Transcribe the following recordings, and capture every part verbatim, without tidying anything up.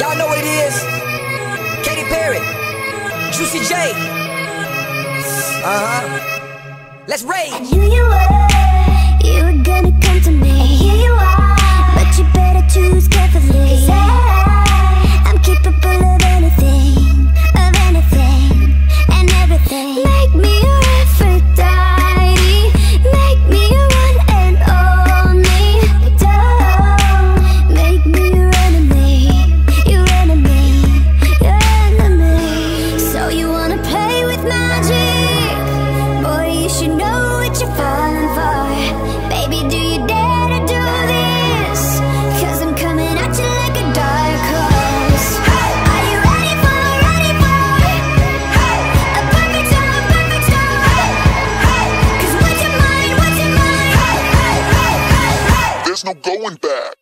Y'all know what it is. Katy Perry, Juicy J. Uh-huh. Let's rage. I knew you were, you were gonna come to me. And here you are, but you better choose carefully. 'Cause I, I'm capable of anything, of anything, and everything. Make me your Aphrodite, make me your one and only. Don't make me your enemy, your enemy, your enemy. So you wanna play with magic? Boy, you should know what you're falling for. Baby, do you dare to do this? 'Cause I'm coming at you like a dark horse. Hey, are you ready for, ready for hey, a perfect storm, a perfect storm? Hey, hey, 'cause what's your mind, what's your mind? Hey, hey, hey, hey, hey. There's no going back.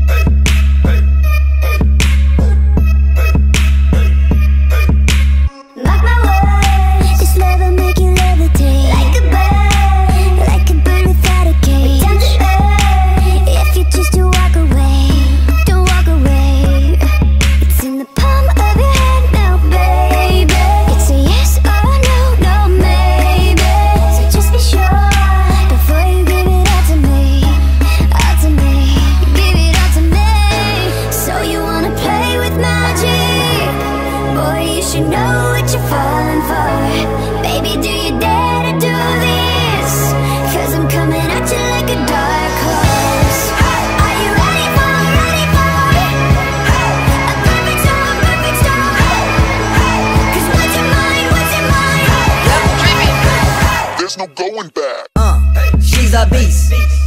Mark my words, this love will make you levitate like a bird, like a bird without a cage. Down to earth, if you choose to walk away, don't walk away. It's in the palm of your hand now, baby. It's a yes or no, no maybe. So just be sure before you give it all to me, all to me, give it all to me. So you wanna play with magic? Boy, you should know what you're falling for. Baby, do you dare to do this? 'Cause I'm coming at you like a dark horse. Hey, are you ready for, ready for hey, a perfect storm, perfect storm? Hey, hey, 'cause what's your mind, what's your mind? Hey, hey, hey, hey. There's no going back. Uh, she's a beast.